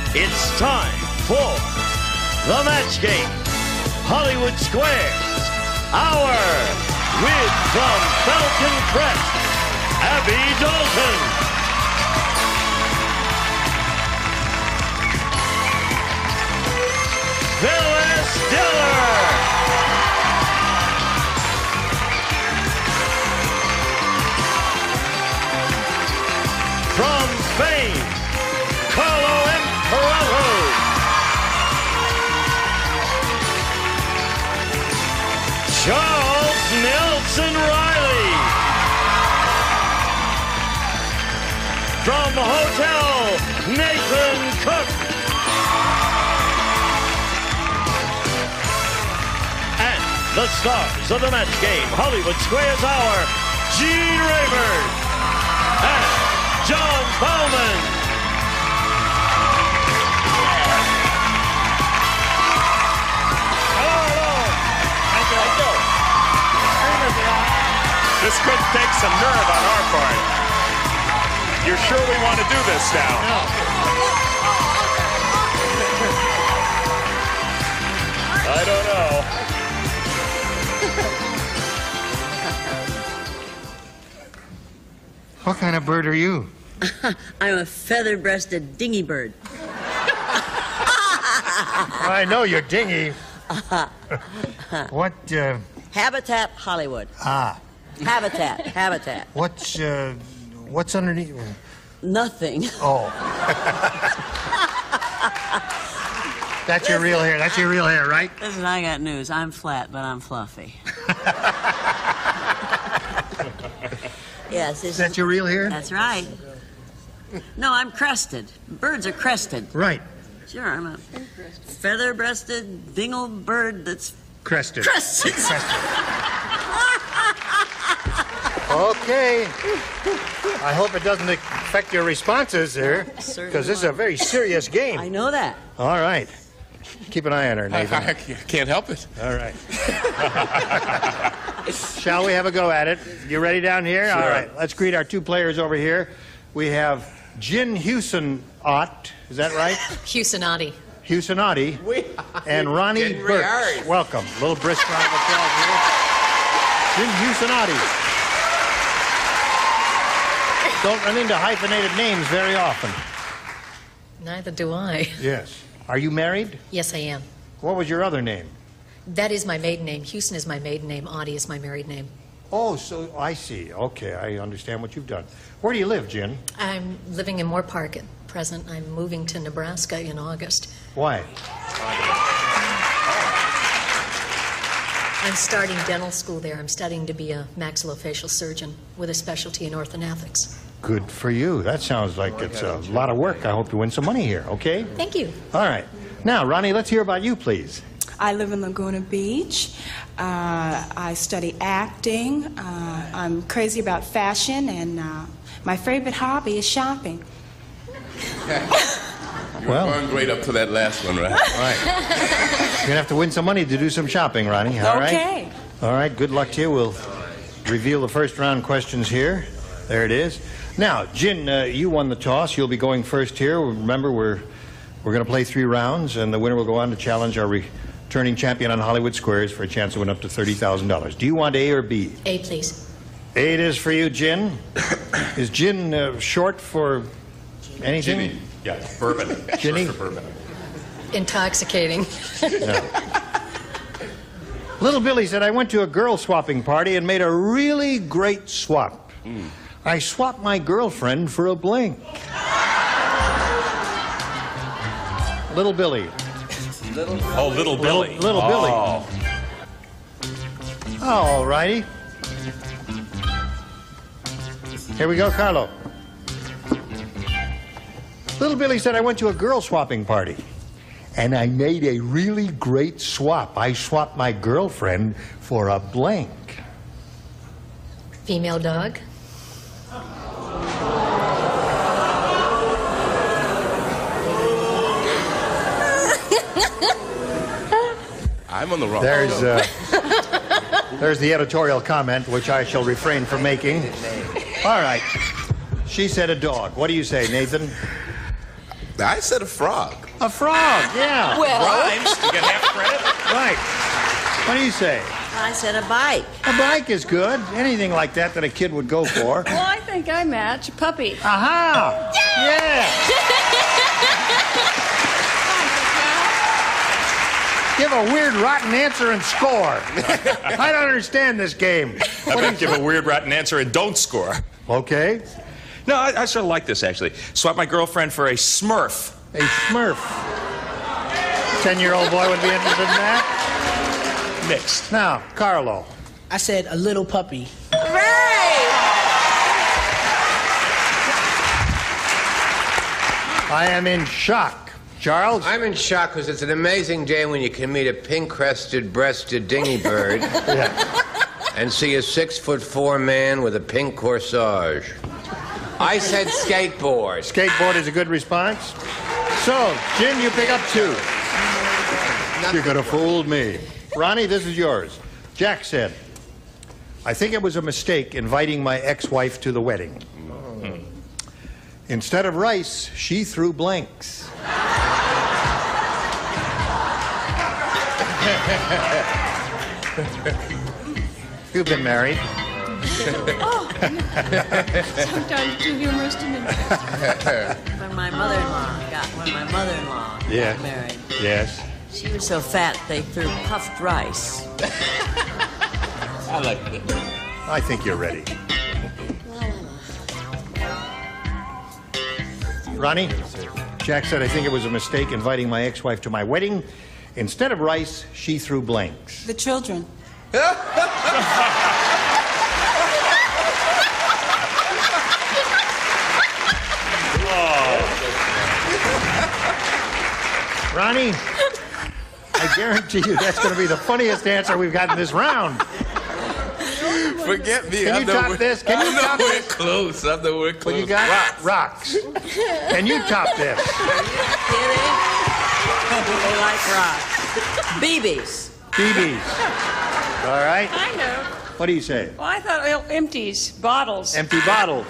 It's time for the match game. Hollywood Squares. Our wig from Falcon Crest, Abby Dalton. Phyllis Diller. From Spain, Carlo Imperato. Charles Nelson Reilly. From Hotel Nathan Cook. And the stars of the match game, Hollywood Squares Hour, Gene Rayburn and John Bowman. This could take some nerve on our part. You're sure we want to do this now? No. I don't know. What kind of bird are you? I'm a feather-breasted dingy bird. I know you're dingy. What, Habitat Hollywood. Habitat. What's underneath? Nothing. Oh. That's your real hair. That's your real hair, right? Listen, I got news. I'm flat, but I'm fluffy. Yes. Is that your real hair? That's right. No, I'm crested. Birds are crested. Right. Sure, I'm a feather-breasted dingle bird that's Crested. crested. Okay. I hope it doesn't affect your responses there, because this is a very serious game. I know that. All right. Keep an eye on her, Nathan. I can't help it. All right. Shall we have a go at it? You ready down here? Sure. All right. Let's greet our two players over here. We have Jin Hewson-Ott. Is that right? Hewson-Otti. Hewson-Otti. And Ronnie Burks. Welcome. A little brisk round of applause here. Jin Hewson-Otti. Don't run into hyphenated names very often. Neither do I. Yes. Are you married? Yes, I am. What was your other name? That is my maiden name. Hewson is my maiden name. Otti is my married name. Oh, so I see. Okay, I understand what you've done. Where do you live, Jen? I'm living in Moore Park at present. I'm moving to Nebraska in August. Why? I'm starting dental school there. I'm studying to be a maxillofacial surgeon with a specialty in orthodontics. Good for you. That sounds like it's a lot of work. I hope you win some money here, okay? Thank you. All right. Now, Ronnie, let's hear about you, please. I live in Laguna Beach. I study acting. I'm crazy about fashion, and my favorite hobby is shopping. You were going great up to that last one, right? All right. You're going to have to win some money to do some shopping, Ronnie. All right? Okay. All right. Good luck to you. We'll reveal the first round questions here. There it is. Now, Jin, you won the toss. You'll be going first here. Remember, we're going to play 3 rounds, and the winner will go on to challenge our returning champion on Hollywood Squares for a chance to win up to $30,000. Do you want A or B? A, please. A it is for you, Jin. Is Jin short for anything? Ginny. Yeah, bourbon. Ginny? Short for bourbon. Intoxicating. No. Little Billy said, I went to a girl swapping party and made a really great swap. I swapped my girlfriend for a blank. Little Billy. Little Billy. Little Billy. All righty. Here we go, Carlo. Little Billy said, I went to a girl swapping party, and I made a really great swap. I swapped my girlfriend for a blank. Female dog. I'm on the wrong. There's the editorial comment, which I shall refrain from making. All right. She said a dog. What do you say, Nathan? I said a frog. A frog, yeah. Well, Rhymes. You get half credit. Right. What do you say? I said a bike. A bike is good. Anything like that a kid would go for. Well, I think I match a puppy. Aha! Yeah! Give a weird, rotten answer and score. I don't understand this game. How about give a weird, rotten answer and don't score? Okay. No, I sort of like this, actually. Swap my girlfriend for a Smurf. A Smurf. 10-year-old boy would be interested in that. Mixed. Now, Carlo. I said a little puppy. I am in shock. Charles? I'm in shock because it's an amazing day when you can meet a pink-crested, breasted dingy bird and see a 6'4" man with a pink corsage. I said skateboard. Skateboard is a good response. So, Jim, you pick up 2. You could have fooled me. Ronnie, this is yours. Jack said, I think it was a mistake inviting my ex-wife to the wedding. Instead of rice, she threw blanks. You've been married. Sometimes too humorous to me. When my mother-in-law got married, Yes. she was so fat they threw puffed rice. I like it. I think you're ready. Ronnie? Jack said, I think it was a mistake inviting my ex-wife to my wedding. Instead of rice, she threw blanks. The children. Ronnie, I guarantee you that's going to be the funniest answer we've got in this round. Forget me. Can you top this? Can you top this? Close. I'm nowhere close. What you got? Rocks. Can you top this? They like rocks. BBs. BBs. All right. I know. What do you say? Well, I thought empties, bottles. Empty bottles.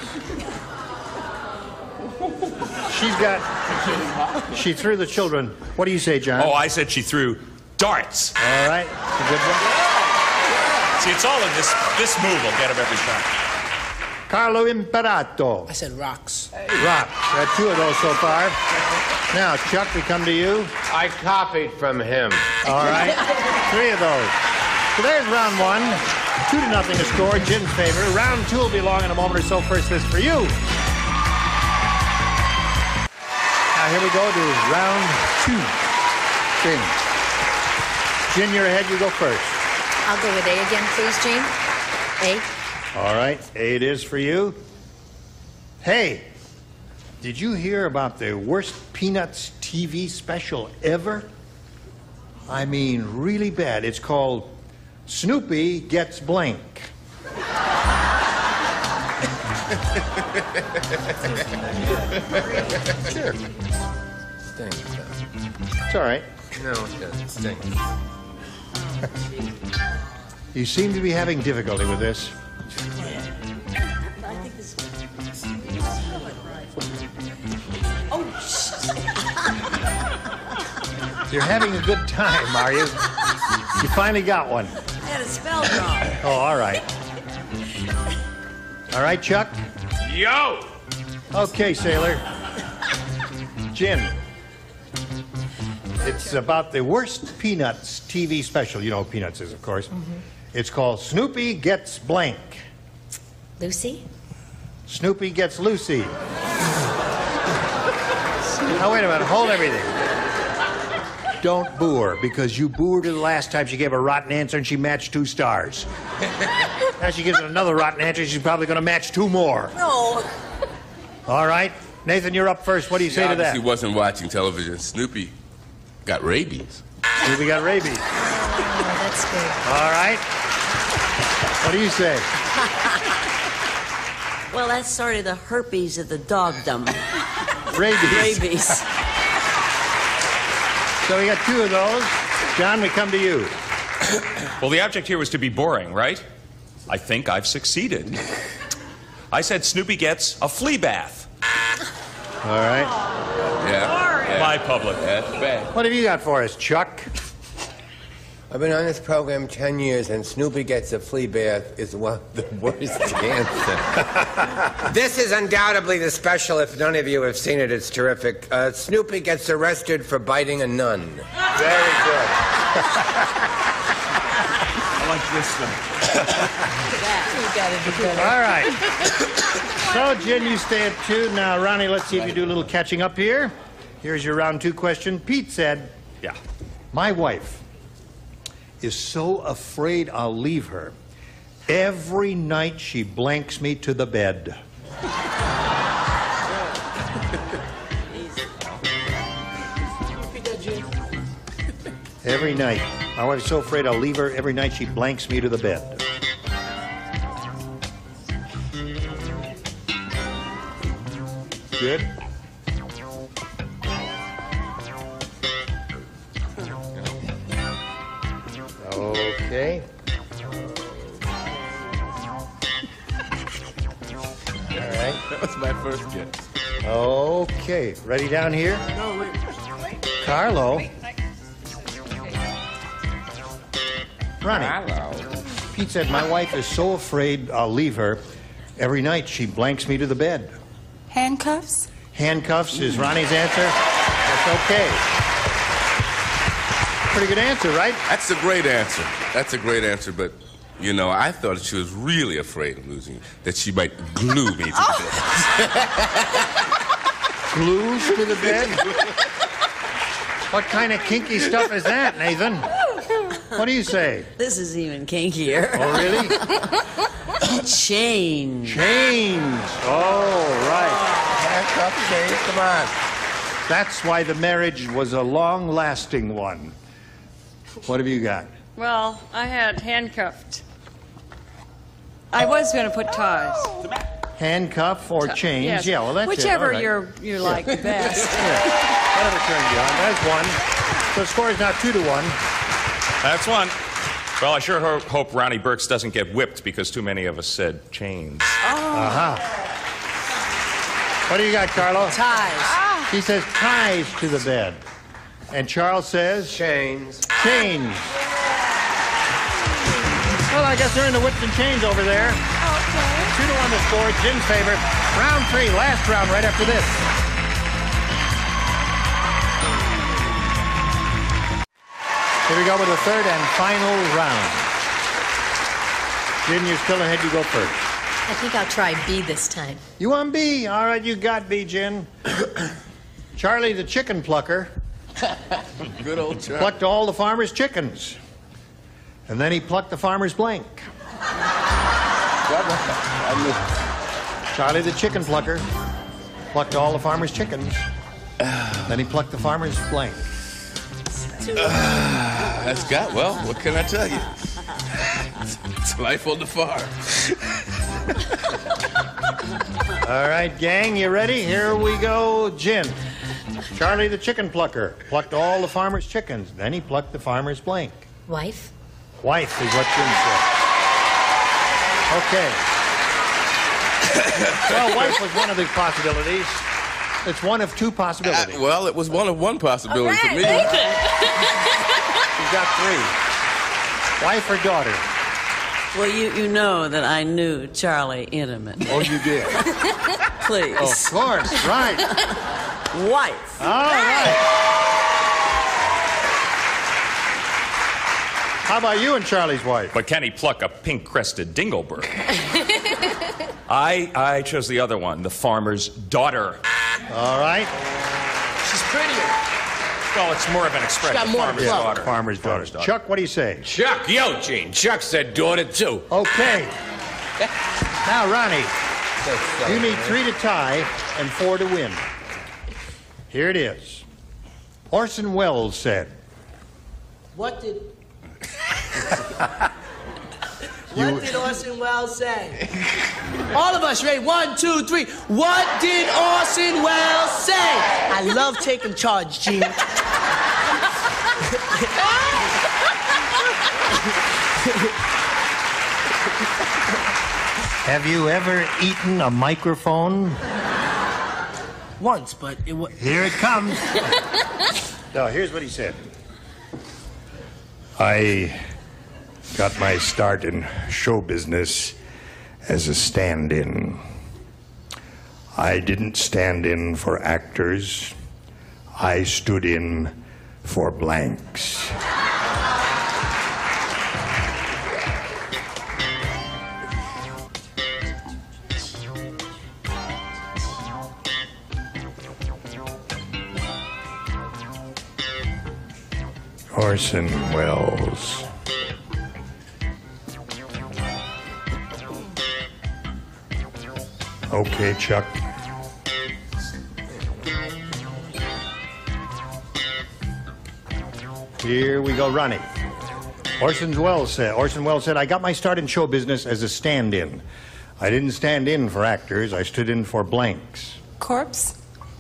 She threw the children. What do you say, John? Oh, I said she threw darts. All right. It's a good one. See, it's all in this move will get him every time. Carlo Imperato. I said rocks. Rocks. Got 2 of those so far. Now, Chuck, we come to you. I copied from him. All right. 3 of those. So there's round 1. 2-0 to score, Jim's favor. Round 2 will be along in a moment or so. First, this for you. Now, here we go to round 2. Jim, you're ahead. You go first. I'll go with A again, please, Gene. A. All right. A it is for you. Hey, did you hear about the worst Peanuts TV special ever? I mean, really bad. It's called Snoopy Gets Blank. Sure. Stinks. It's all right. No, it doesn't stink. You seem to be having difficulty with this. You're having a good time, are you? You finally got one. I had it spelled wrong. Oh, all right. All right, Chuck? Yo! Okay, Sailor. Jim. It's about the worst Peanuts TV special. You know what Peanuts is, of course. It's called Snoopy Gets Blank. Lucy? Snoopy Gets Lucy. Now, wait a minute. Hold everything. Don't boo her, because you booed her the last time she gave a rotten answer and she matched 2 stars. Now she gives it another rotten answer, she's probably going to match 2 more. No. All right. Nathan, you're up first. What do you say to that? Obviously wasn't watching television. Snoopy got rabies. Snoopy got rabies. Oh, that's good. All right. What do you say? Well, that's sort of the herpes of the dogdom. Rabies. Rabies. So we got 2 of those. John, we come to you. Well, the object here was to be boring, right? I think I've succeeded. I said Snoopy gets a flea bath. All right. Yeah. my public. That's bad. What have you got for us, Chuck? I've been on this program 10 years, and Snoopy Gets a Flea Bath is one of the worst cancer. This is undoubtedly the special. If none of you have seen it, it's terrific. Snoopy gets arrested for biting a nun. Very good. I like this one. All right. So, Jen, you stay at 2. Now, Ronnie, let's see if you do a little catching up here. Here's your round 2 question. Pete said, Yeah. my wife is so afraid I'll leave her. Every night she blanks me to the bed. Every night. My wife's so afraid I'll leave her. Every night she blanks me to the bed. Good. Okay. All right. That was my first guess. Okay. Ready down here? No, wait. Carlo. Ronnie. Hello. Pete said, my wife is so afraid I'll leave her. Every night she blanks me to the bed. Handcuffs? Handcuffs is Ronnie's answer. That's okay. Pretty good answer, right? That's a great answer. That's a great answer, but, you know, I thought she was really afraid of losing you, that she might glue me to the bed. Glues to the bed? What kind of kinky stuff is that, Nathan? What do you say? This is even kinkier. Oh, really? Chains. Chains. Oh, right. Handcuffs, chains, come on. That's why the marriage was a long-lasting one. What have you got? Well, I had handcuffed. I was going to put ties. Handcuff or chains? Yes. Yeah, well, that's Whichever it. All right. you like best. Whatever turns you on. That's one. So the score is now 2-1. That's one. Well, I sure hope Ronnie Burks doesn't get whipped because too many of us said chains. Uh-huh. What do you got, Carlo? Ties. He says ties to the bed. And Charles says? Chains. Chains. Well, I guess they're in the whips and chains over there. Okay. 2-1 the score. Jim's favorite. Round 3, last round right after this. Here we go with the third and final round. Jim, you're still ahead. You go first. I think I'll try B this time. You want B? All right, you got B, Jen. Charlie the chicken plucker Good old Charlie. plucked all the farmer's chickens. And then he plucked the farmer's blank. Charlie the chicken plucker plucked all the farmer's chickens. Then he plucked the farmer's blank. That's got, well, what can I tell you? It's life on the farm. All right, gang, you ready? Here we go, Jim. Charlie the chicken plucker plucked all the farmer's chickens. Then he plucked the farmer's blank. Wife? Wife is what Jim said. Okay. Well, wife was one of the possibilities. It's one of two possibilities. Well, it was one of one possibility for me. You've got 3. Wife or daughter? Well, you know that I knew Charlie intimately. Oh, you did? Please. Of course, right. Wife. All right. How about you and Charlie's wife? But can he pluck a pink-crested dinglebird? I chose the other one, the farmer's daughter. All right. She's prettier. Well, it's more of an expression. She's got more farmer's pluck. daughter. Farmer's daughter. Chuck, what do you say? Chuck, yo, Gene. Chuck said daughter, too. Okay. Now, Ronnie, you need 3 to tie and 4 to win. Here it is. Orson Welles said. What did... What did Orson Welles say? All of us, ready? 1, 2, 3. What did Orson Welles say? I love taking charge, Gene. Have you ever eaten a microphone? once, but it was... Here it comes. No, here's what he said. I got my start in show business as a stand-in. I didn't stand in for actors. I stood in for blanks. Orson Welles. Okay, Chuck. Here we go, Ronnie. Orson Welles said, I got my start in show business as a stand-in. I didn't stand in for actors. I stood in for blanks. Corpse?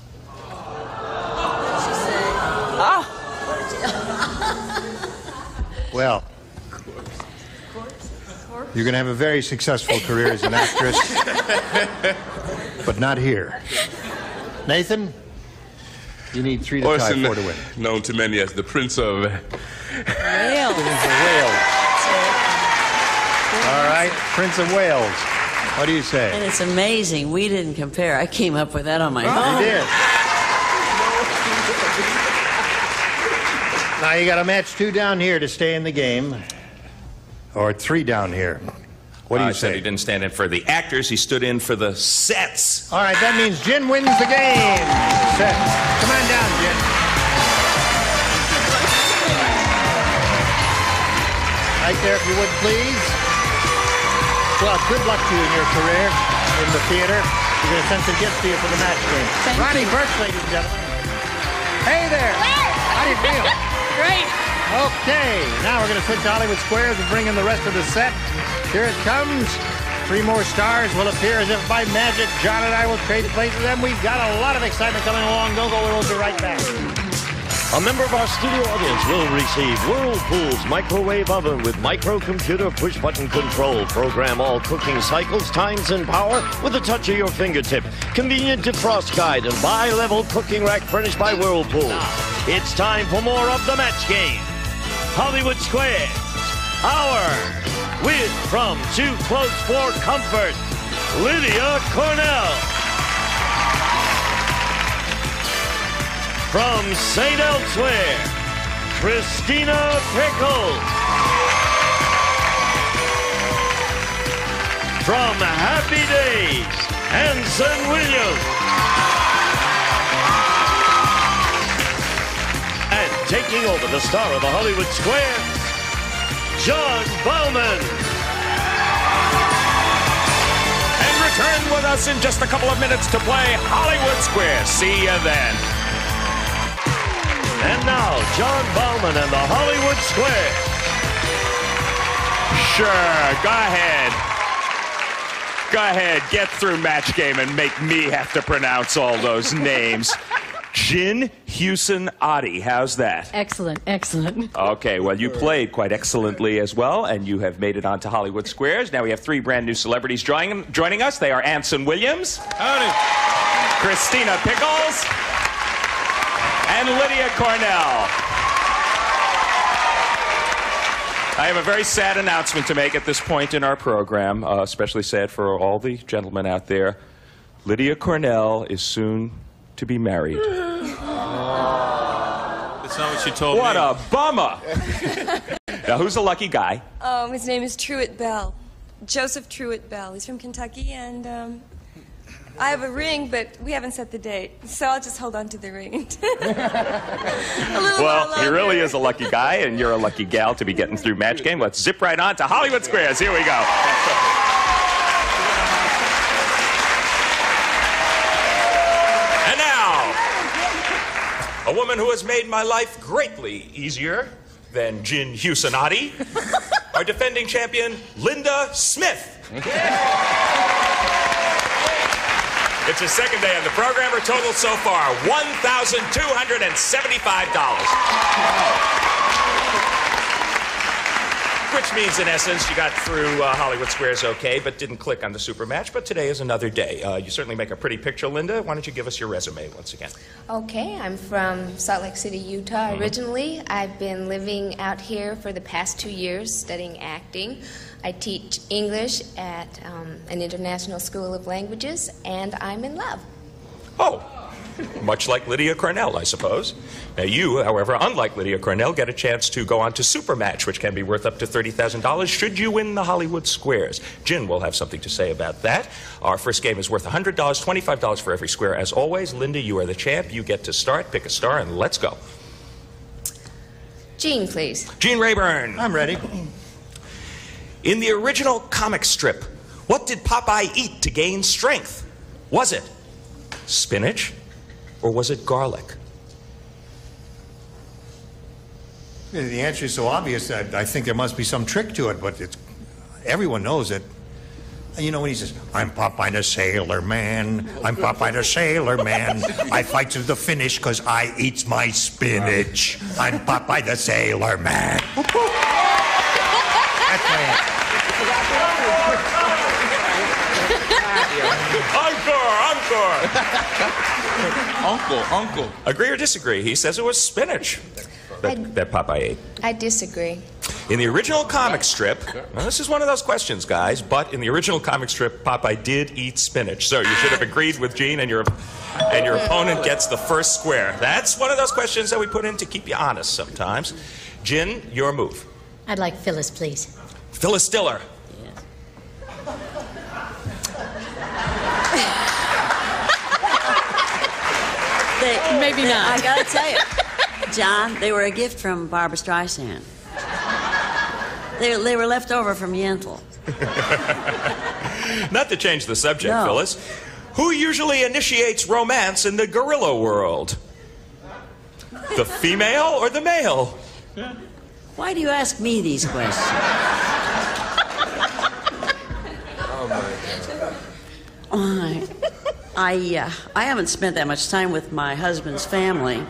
Well, you're going to have a very successful career as an actress, but not here. Nathan, you need 3 to tie 4 to win. Known to many as the Prince of Wales. All right, Prince of Wales. What do you say? And it's amazing. We didn't compare. I came up with that on my own. You did. Now you got to match 2 down here to stay in the game, or 3 down here. What do you say? Said he didn't stand in for the actors. He stood in for the sets. All right, that means Jin wins the game. Set. Come on down, Jin. Right there, if you would, please. Well, good luck to you in your career in the theater. We're going to send some gifts to you for the match game. Ronnie Burke, ladies and gentlemen. Hey there. How do you feel? Great. Okay, now we're going to switch to Hollywood Squares and bring in the rest of the set. Here it comes. 3 more stars will appear as if by magic. John and I will trade places, and we've got a lot of excitement coming along. Don't go, we'll be right back. A member of our studio audience will receive Whirlpool's microwave oven with microcomputer push-button control. Program all cooking cycles, times, and power with a touch of your fingertip. Convenient defrost guide and bi-level cooking rack furnished by Whirlpool. It's time for more of the match game. Hollywood Squares. Our with from Too Close for Comfort, Lydia Cornell. From St. Elsewhere, Christina Pickles. From Happy Days, Anson Williams. And taking over the star of the Hollywood Square, John Bowman. And return with us in just a couple of minutes to play Hollywood Square. See you then. And now, John Bowman and the Hollywood Square. Sure, go ahead. Go ahead, get through match game and make me have to pronounce all those names. Jin Hewson Oddie, how's that? Excellent, excellent. Okay, well, you played quite excellently as well, and you have made it onto Hollywood Squares. Now we have 3 brand new celebrities joining us. They are Anson Williams. Howdy. Christina Pickles. And Lydia Cornell. I have a very sad announcement to make at this point in our program, especially sad for all the gentlemen out there. Lydia Cornell is soon to be married. That's not what you told me. What a bummer. Now, who's the lucky guy? His name is Truett Bell. Joseph Truett Bell. He's from Kentucky, and I have a ring, but we haven't set the date, so I'll just hold on to the ring. Well, he really is a lucky guy, and you're a lucky gal to be getting through match game. Let's zip right on to Hollywood Squares. Here we go. And now, a woman who has made my life greatly easier than Jin Hewson Oddie, our defending champion, Linda Smith. It's her second day on the program. Her total so far, $1,275. Which means, in essence, you got through Hollywood Squares okay, but didn't click on the super match. But today is another day. You certainly make a pretty picture, Linda. Why don't you give us your resume once again? Okay, I'm from Salt Lake City, Utah originally. I've been living out here for the past 2 years studying acting. I teach English at an international school of languages, and I'm in love. Oh, much like Lydia Cornell, I suppose. Now you, however, unlike Lydia Cornell, get a chance to go on to Supermatch, which can be worth up to $30,000 should you win the Hollywood Squares. Jen will have something to say about that. Our first game is worth $100, $25 for every square. As always, Linda, you are the champ. You get to start, pick a star, and let's go. Gene, please. Gene Rayburn. I'm ready. In the original comic strip, what did Popeye eat to gain strength? Was it spinach or was it garlic? The answer is so obvious that I think there must be some trick to it, but everyone knows it. You know when he says, I'm Popeye the Sailor Man, I'm Popeye the Sailor Man, I fight to the finish because I eats my spinach. I'm Popeye the Sailor Man. That's my answer. Encore! Uncle. Agree or disagree? He says it was spinach that Popeye ate. I disagree. In the original comic strip, now this is one of those questions, guys, but in the original comic strip, Popeye did eat spinach. So you should have agreed with Gene, and your opponent gets the first square. That's one of those questions that we put in to keep you honest sometimes. Gin, your move. I'd like Phyllis, please. Phyllis Diller. Maybe not. I gotta tell you, John, they were a gift from Barbra Streisand. They were left over from Yentl. Not to change the subject, No. Phyllis. Who usually initiates romance in the gorilla world? The female or the male? Why do you ask me these questions? I haven't spent that much time with my husband's family.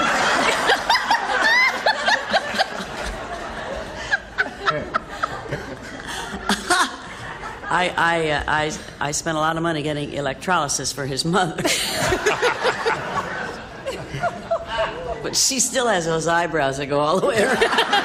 I spent a lot of money getting electrolysis for his mother. But she still has those eyebrows that go all the way around.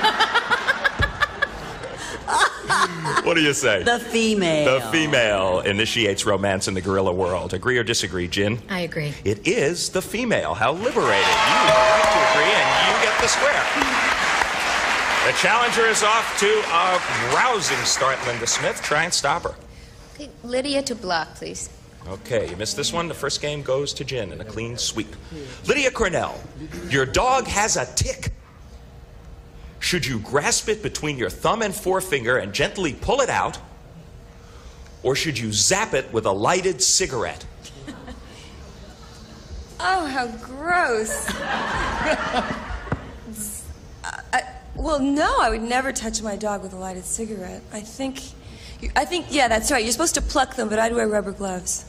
What do you say? The female. The female initiates romance in the gorilla world. Agree or disagree, Gin? I agree. It is the female. How liberating. You are right to agree, and you get the square. The challenger is off to a rousing start, Linda Smith. Try and stop her. Okay, Lydia to block, please. Okay, you missed this one. The first game goes to Gin in a clean sweep. Lydia Cornell, your dog has a tick. Should you grasp it between your thumb and forefinger and gently pull it out, or should you zap it with a lighted cigarette? Oh, how gross. Well, no, I would never touch my dog with a lighted cigarette. I think, yeah, that's right. You're supposed to pluck them, but I'd wear rubber gloves.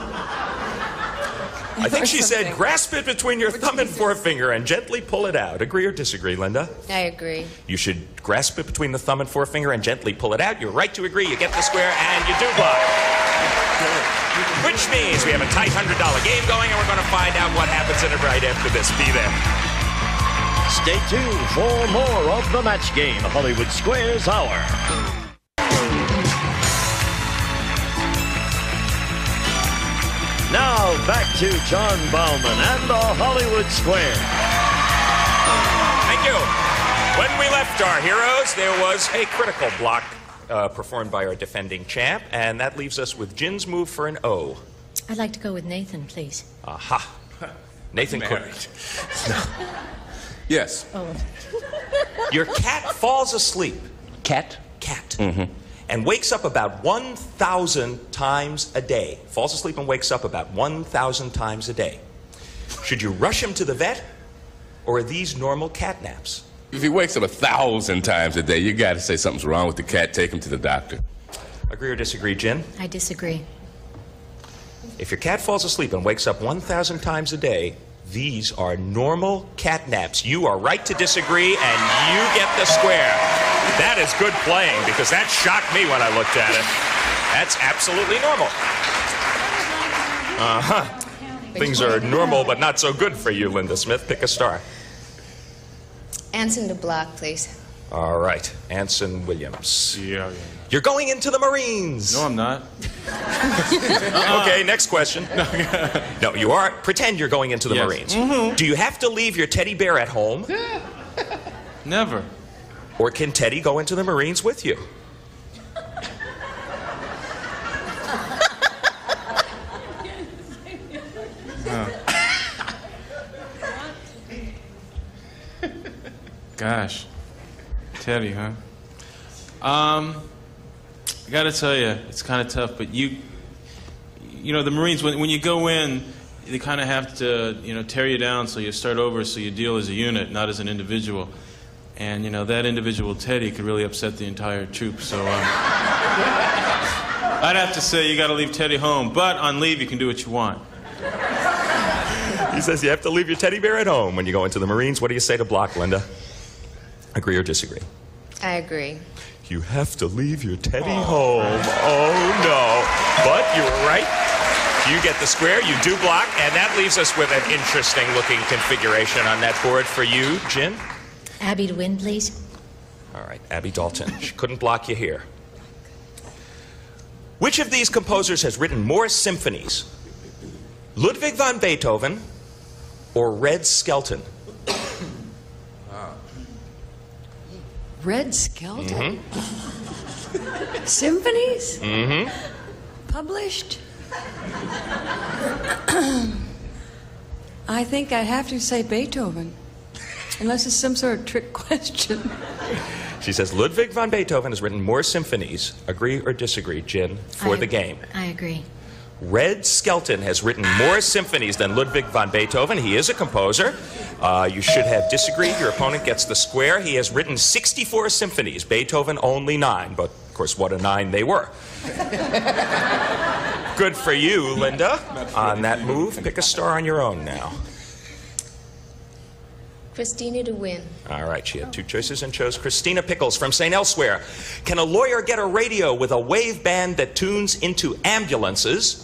I think she said, grasp it between your thumb and forefinger and gently pull it out. Agree or disagree, Linda? I agree. You should grasp it between the thumb and forefinger and gently pull it out. You're right to agree. You get the square, and you do block. Which means we have a tight $100 game going, and we're going to find out what happens in it right after this. Be there. Stay tuned for more of the match game, Hollywood Squares Hour. Now back to John Bauman and the Hollywood Square. Thank you. When we left our heroes, there was a critical block performed by our defending champ, and that leaves us with Gin's move for an O. I'd like to go with Nathan, please. Aha. Nathan couldn't. Yes. Oh. Your cat falls asleep. Cat? Cat. Mm-hmm. And wakes up about 1,000 times a day. Falls asleep and wakes up about 1,000 times a day. Should you rush him to the vet, or are these normal cat naps? If he wakes up 1,000 times a day, you got to say something's wrong with the cat. Take him to the doctor. Agree or disagree, Jen? I disagree. If your cat falls asleep and wakes up 1,000 times a day, these are normal cat naps. You are right to disagree, and you get the square. That is good playing, because that shocked me when I looked at it. That's absolutely normal. Things are normal, but not so good for you, Linda Smith. Pick a star. Anson to block, please. All right, Anson Williams. Yeah. You're going into the Marines. No, I'm not. Okay, next question. No, you are. Pretend you're going into the Marines. Mm-hmm. Do you have to leave your teddy bear at home? Never. Or can Teddy go into the Marines with you? Gosh. Teddy, huh? I gotta tell you, it's kind of tough, but you know, the Marines, when you go in, they kind of have to, tear you down so you start over, so you deal as a unit, not as an individual. And, that individual, Teddy, could really upset the entire troop, so I'd have to say you gotta leave Teddy home, but on leave you can do what you want. He says you have to leave your teddy bear at home when you go into the Marines. What do you say to block, Linda? Agree or disagree? I agree. You have to leave your teddy home. Oh, no. But you were right. You get the square, you do block, and that leaves us with an interesting-looking configuration on that board for you, Jen. Abby to win, please. All right, Abby Dalton. She couldn't block you here. Which of these composers has written more symphonies? Ludwig van Beethoven or Red Skelton? Red Skelton? Mm-hmm. Symphonies? Mm-hmm. Published? I think I'd have to say Beethoven. Unless it's some sort of trick question. She says Ludwig van Beethoven has written more symphonies. Agree or disagree, Jen, for the game? I agree. Red Skelton has written more symphonies than Ludwig van Beethoven. He is a composer. You should have disagreed. Your opponent gets the square. He has written 64 symphonies. Beethoven only 9, but of course what a 9 they were. Good for you, Linda. On that move, pick a star on your own now. Christina to win. All right, she had 2 choices and chose Christina Pickles from St. Elsewhere. Can a lawyer get a radio with a wave band that tunes into ambulances?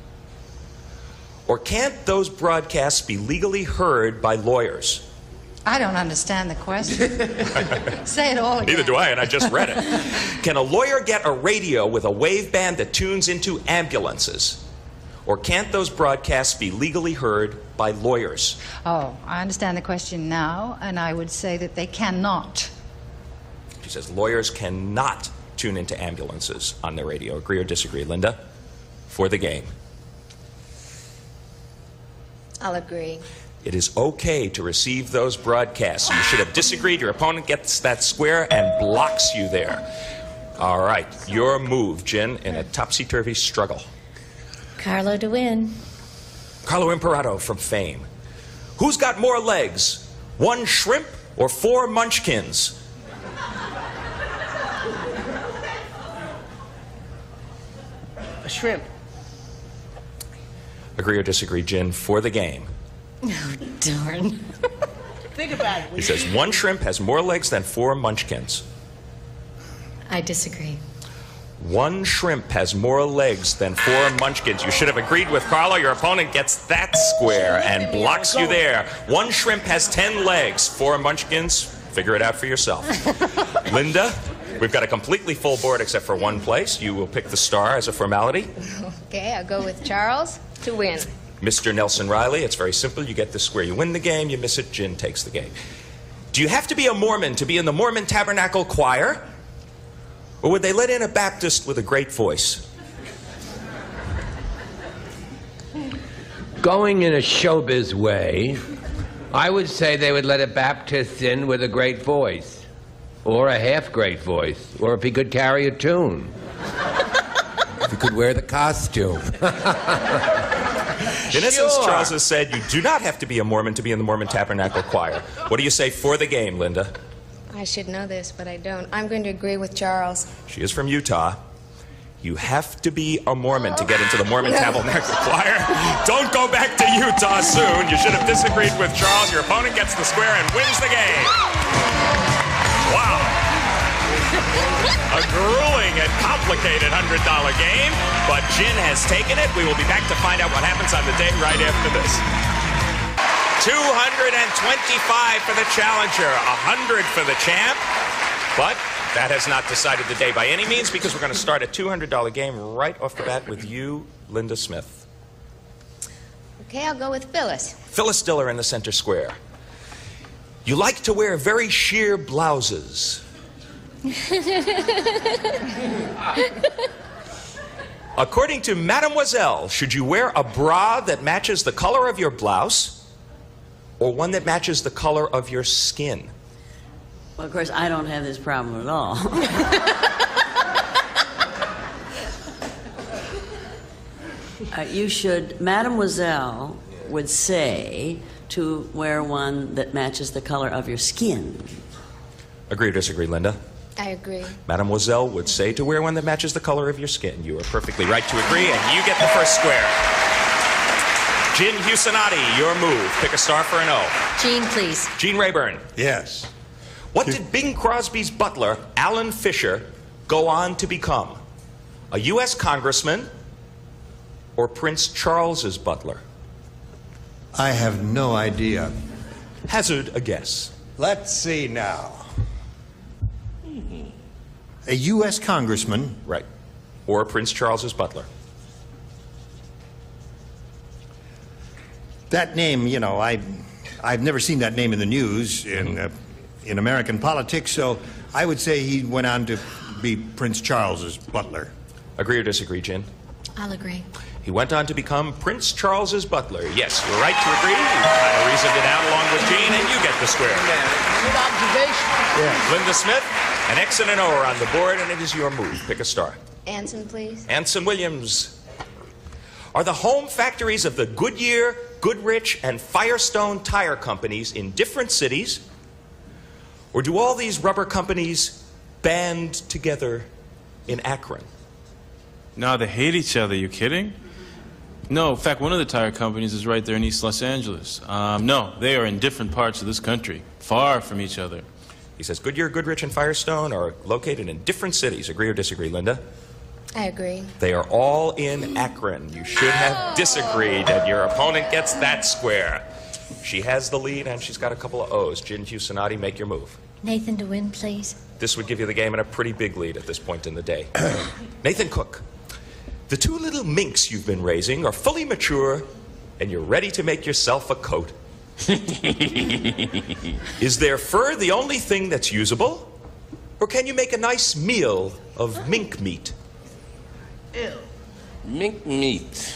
Or can't those broadcasts be legally heard by lawyers? I don't understand the question. Say it all again. Neither do I, and I just read it. Can a lawyer get a radio with a wave band that tunes into ambulances? Or can't those broadcasts be legally heard by lawyers? Oh, I understand the question now, and I would say that they cannot. She says lawyers cannot tune into ambulances on their radio. Agree or disagree, Linda? For the game. I'll agree. It is okay to receive those broadcasts. You should have disagreed. Your opponent gets that square and blocks you there. All right, your move, Jen, in a topsy-turvy struggle. Carlo to win. Carlo Imperato from Fame. Who's got more legs? 1 shrimp or 4 munchkins? A shrimp. Agree or disagree, Jen, for the game? Oh, darn. Think about it. He says 1 shrimp has more legs than 4 munchkins. I disagree. 1 shrimp has more legs than 4 munchkins. You should have agreed with Carlo. Your opponent gets that square and blocks you there. 1 shrimp has 10 legs. 4 munchkins, figure it out for yourself. Linda, we've got a completely full board except for 1 place. You will pick the star as a formality. Okay, I'll go with Charles to win. Mr. Nelson Reilly, it's very simple. You get the square. You win the game, you miss it, Jen takes the game. Do you have to be a Mormon to be in the Mormon Tabernacle Choir? Or would they let in a Baptist with a great voice? Going in a showbiz way, I would say they would let a Baptist in with a great voice. Or a half-great voice. Or if he could carry a tune. If he could wear the costume. In essence, Charles has said you do not have to be a Mormon to be in the Mormon Tabernacle Choir. What do you say for the game, Linda? I should know this, but I don't. I'm going to agree with Charles. She is from Utah. You have to be a Mormon to get into the Mormon Tabernacle Choir. Don't go back to Utah soon. You should have disagreed with Charles. Your opponent gets the square and wins the game. Wow. A grueling and complicated $100 game, but Jin has taken it. We will be back to find out what happens on the day right after this. $225 for the challenger, $100 for the champ, but that has not decided the day by any means, because we're going to start a $200 game right off the bat with you, Linda Smith. Okay, I'll go with Phyllis. Phyllis Diller in the center square. You like to wear very sheer blouses. According to Mademoiselle, should you wear a bra that matches the color of your blouse or one that matches the color of your skin? Well, of course, I don't have this problem at all. You should, Mademoiselle would say to wear one that matches the color of your skin. Agree or disagree, Linda? I agree. Mademoiselle would say to wear one that matches the color of your skin. You are perfectly right to agree, and you get the first square. Jin Husanati, your move. Pick a star for an O. Gene, please. Gene Rayburn. Yes. What did Bing Crosby's butler, Alan Fisher, go on to become? A U.S. congressman or Prince Charles's butler? I have no idea. Hazard a guess. Let's see now. A U.S. congressman. Right. Or Prince Charles's butler. That name, you know, I've never seen that name in the news in American politics, so I would say he went on to be Prince Charles's butler. Agree or disagree, Jen? I'll agree. He went on to become Prince Charles's butler. Yes, you're right to agree. You kind of reasoned it out along with Gene, and you get the square. Good observation. Yeah. Linda Smith, an X and an O are on the board, and it is your move. Pick a star. Anson, please. Anson Williams. Are the home factories of the Goodyear, Goodrich, and Firestone tire companies in different cities? Or do all these rubber companies band together in Akron? No, they hate each other. You kidding? No, in fact, one of the tire companies is right there in East Los Angeles. No, they are in different parts of this country, far from each other. He says Goodyear, Goodrich, and Firestone are located in different cities. Agree or disagree, Linda? I agree. They are all in Akron. You should have disagreed, and your opponent gets that square. She has the lead, and she's got a couple of O's. Jin Husanati, make your move. Nathan to win, please. This would give you the game in a pretty big lead at this point in the day. Nathan Cook. The two little minks you've been raising are fully mature, and you're ready to make yourself a coat. Is their fur the only thing that's usable? Or can you make a nice meal of mink meat? Ew. Mink meat.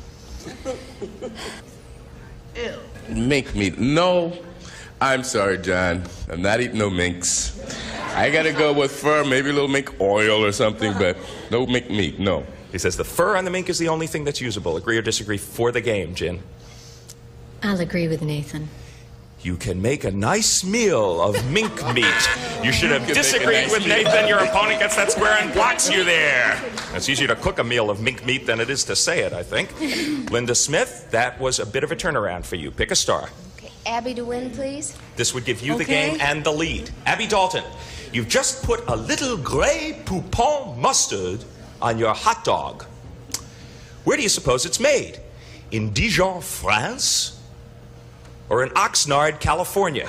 Ew. Mink meat. No, I'm sorry, John. I'm not eating no minks. I gotta go with fur, maybe a little mink oil or something, but no mink meat, no. He says the fur on the mink is the only thing that's usable. Agree or disagree for the game, Jin? I'll agree with Nathan. You can make a nice meal of mink meat. You should have disagreed with Nathan. Your opponent gets that square and blocks you there. It's easier to cook a meal of mink meat than it is to say it, I think. Linda Smith, that was a bit of a turnaround for you. Pick a star. Okay, Abby to win, please. This would give you the game and the lead. Abby Dalton, you've just put a little Grey Poupon mustard on your hot dog. Where do you suppose it's made? In Dijon, France? Or in Oxnard, California?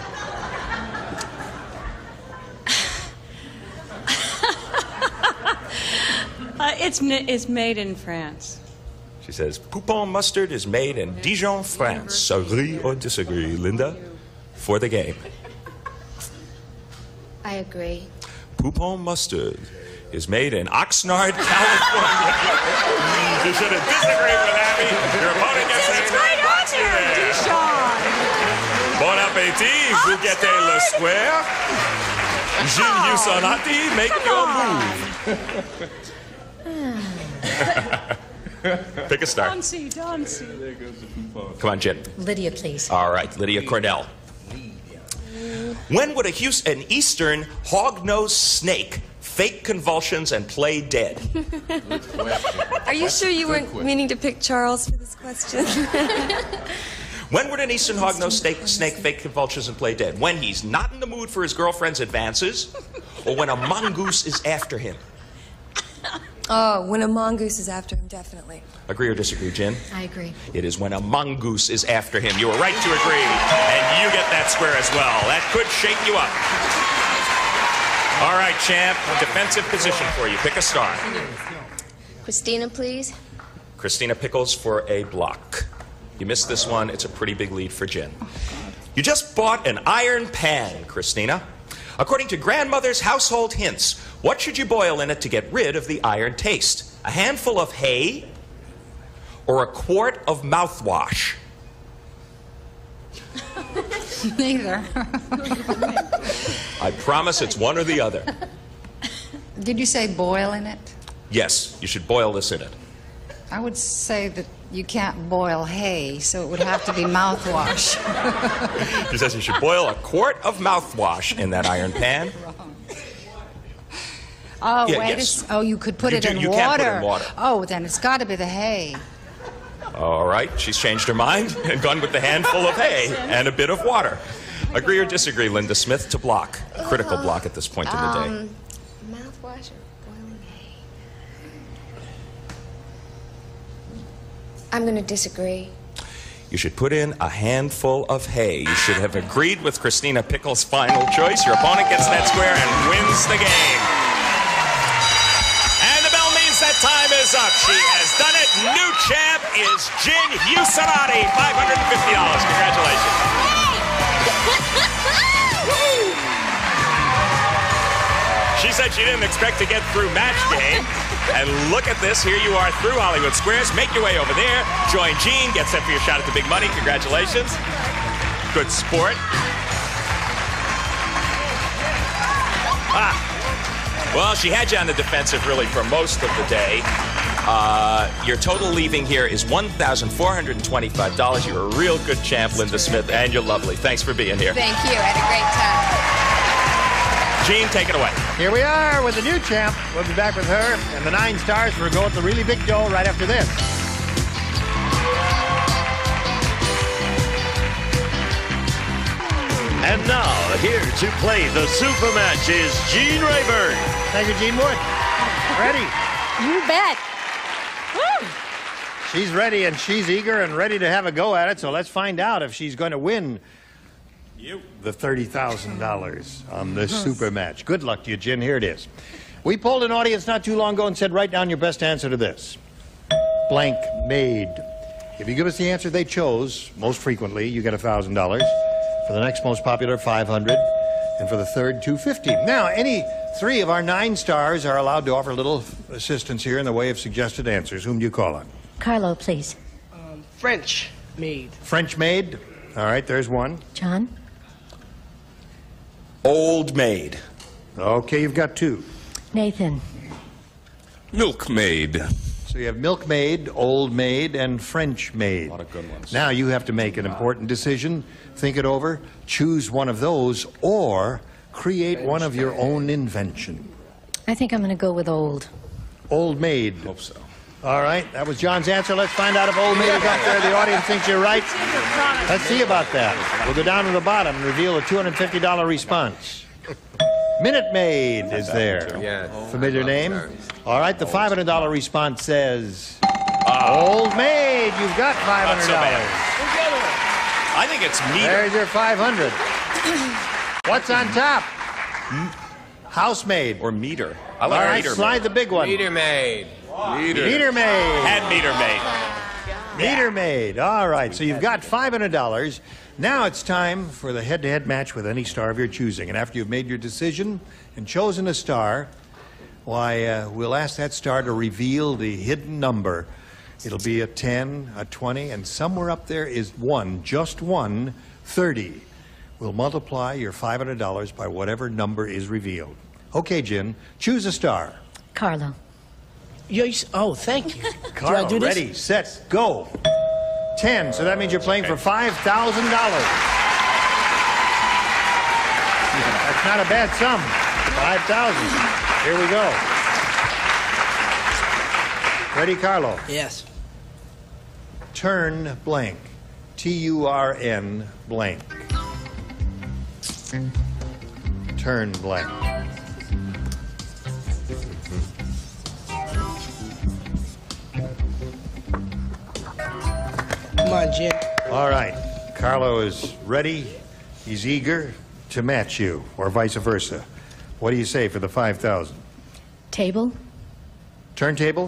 It's made in France. She says, Poupon mustard is made in Dijon, France. Agree or disagree, Linda? For the game. I agree. Poupon mustard is made in Oxnard, California. You should have disagreed with Abby. Your opponent gets it right on there. Dijon. Bon appétit, vous guettez le square. Jin Husanati, make your move. Pick a star. Dancy. There goes the Poupon. Come on, Jin. Lydia, please. All right, Lydia Cornell. When would an eastern hog-nosed snake fake convulsions and play dead? Are you sure you weren't meaning to pick Charles for this question? When would an eastern hog-nosed snake fake convulsions and play dead? When he's not in the mood for his girlfriend's advances, or when a mongoose is after him? Oh, when a mongoose is after him, definitely. Agree or disagree, Jen? I agree. It is when a mongoose is after him. You were right to agree, and you get that square as well. That could shake you up. All right, champ, defensive position for you. Pick a star. Christina, please. Christina Pickles for a block. You missed this one. It's a pretty big lead for Jen. You just bought an iron pan, Christina. According to grandmother's household hints, what should you boil in it to get rid of the iron taste? A handful of hay or a quart of mouthwash? Neither. I promise it's one or the other. Did you say boil in it? Yes, you should boil this in it. I would say that you can't boil hay, so it would have to be mouthwash. He says you should boil a quart of mouthwash in that iron pan. Oh, Yeah, wait. yes. Oh, you could put it in you water. can't put it in water. Oh, then it's got to be the hay. All right, she's changed her mind and gone with the handful of hay and a bit of water. Agree or disagree, Linda Smith, to block? Critical block at this point in the day. Mouthwash or boiling hay? I'm going to disagree. You should put in a handful of hay. You should have agreed with Christina Pickles' final choice. Your opponent gets that square and wins the game. And the bell means that time is up. She has done it. New champ is Jen Husanati. $550. Congratulations. She said she didn't expect to get through match game. And look at this. Here you are through Hollywood Squares. Make your way over there. Join Gene. Get set for your shot at the big money. Congratulations. Good sport. Well, she had you on the defensive really for most of the day. Your total leaving here is $1,425. You're a real good champ, Linda Smith, and you're lovely. Thanks for being here. Thank you. I had a great time. Gene, take it away. Here we are with the new champ. We'll be back with her and the 9 stars for a go at the really big dough right after this. And now, here to play the super match is Gene Rayburn. Thank you, Gene Wood. Ready? You bet. Woo! She's ready, and she's eager and ready to have a go at it, so let's find out if she's going to win the $30,000 on this super match. Good luck to you, Jen. Here it is. We polled an audience not too long ago and said, write down your best answer to this. Blank made. If you give us the answer they chose, most frequently, you get $1,000. For the next most popular, $500. And for the third, $250. Now, any 3 of our 9 stars are allowed to offer a little assistance here in the way of suggested answers. Whom do you call on? Carlo, please. French maid. French maid. All right, there's one. John? Old maid. Okay, you've got 2. Nathan. Milkmaid. So you have milkmaid, old maid, and French maid. A lot of good ones. Now you have to make an important decision. Think it over. Choose one of those, or create one of your own invention. I think I'm going to go with old. Old maid. Hope so. All right, that was John's answer. Let's find out if old maid is up there. The audience thinks you're right. Let's see about that. We'll go down to the bottom and reveal a $250 response. Minute Maid is there. Yeah. Familiar name? All right, the $500 response says, Old Maid, you've got $500. Not so bad. I think it's meter. There's your 500. What's on top? Housemaid. Or meter. I All like right, meter slide maid. the big one. Meter maid. Meter Maid. And meter maid. Meter Maid. All right, so you've got $500. Now it's time for the head-to-head match with any star of your choosing. And after you've made your decision and chosen a star, why, we'll ask that star to reveal the hidden number. It'll be a 10, a 20, and somewhere up there is one, just one, 30. We'll multiply your $500 by whatever number is revealed. Okay, Jen, choose a star. Carlo. Oh, thank you. Carlo, do I do this? ready, set, go. 10, so that means you're playing for $5,000. That's not a bad sum. 5,000. Here we go. Ready, Carlo? Yes. Turn blank. T-U-R-N blank. Turn blank. Come on, Jim. All right. Carlo is ready. He's eager to match you, or vice versa. What do you say for the 5,000? Table? Turntable?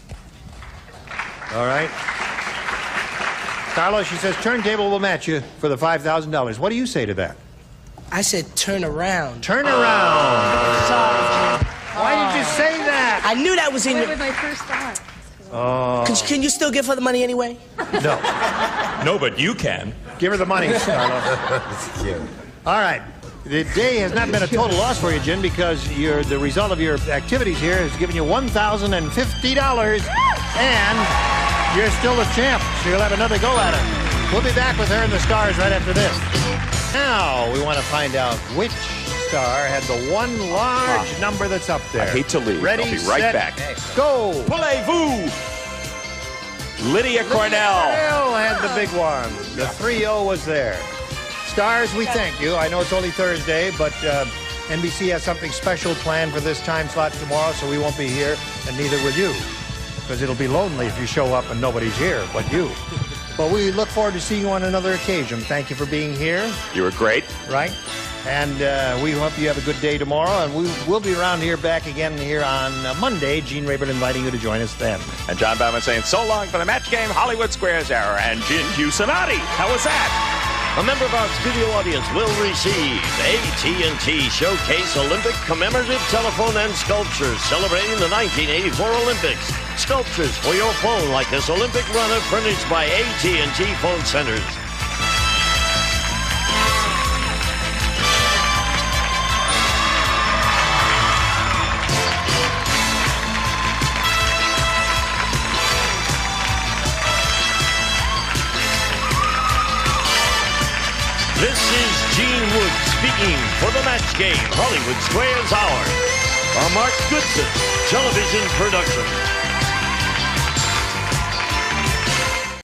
All right. Carlo, she says turntable will match you for the $5,000. What do you say to that? I said turn around. Turn around. Sorry. Why did you say that? I knew that was in Wait, your... my first thought. Oh. Can you still give her the money anyway? No. No, but you can. Give her the money, Carlo. All right. The day has not been a total loss for you, Jen, because the result of your activities here has given you $1,050, and you're still the champ, so you'll have another go at it. We'll be back with her and the stars right after this. Now, we want to find out which star had the one large number that's up there. I hate to leave. Ready, I'll be right set, back. Go! Voulez-vous? Lydia Cornell. Cornell had the big one. The 3-0 was there. Stars, we thank you. I know it's only Thursday, but NBC has something special planned for this time slot tomorrow, so we won't be here, and neither will you, because it'll be lonely if you show up and nobody's here but you. But we look forward to seeing you on another occasion. Thank you for being here. You were great. Right? And we hope you have a good day tomorrow, and we'll be around here back again here on Monday. Gene Rayburn inviting you to join us then. And John Bauman saying so long for the Match Game Hollywood Squares Hour. And Gin Husonati. How was that? A member of our studio audience will receive AT&T Showcase Olympic Commemorative Telephone and Sculptures celebrating the 1984 Olympics. Sculptures for your phone like this Olympic runner furnished by AT&T Phone Centers. This is Gene Wood speaking for the Match Game Hollywood Squares Hour. A Mark Goodson television production.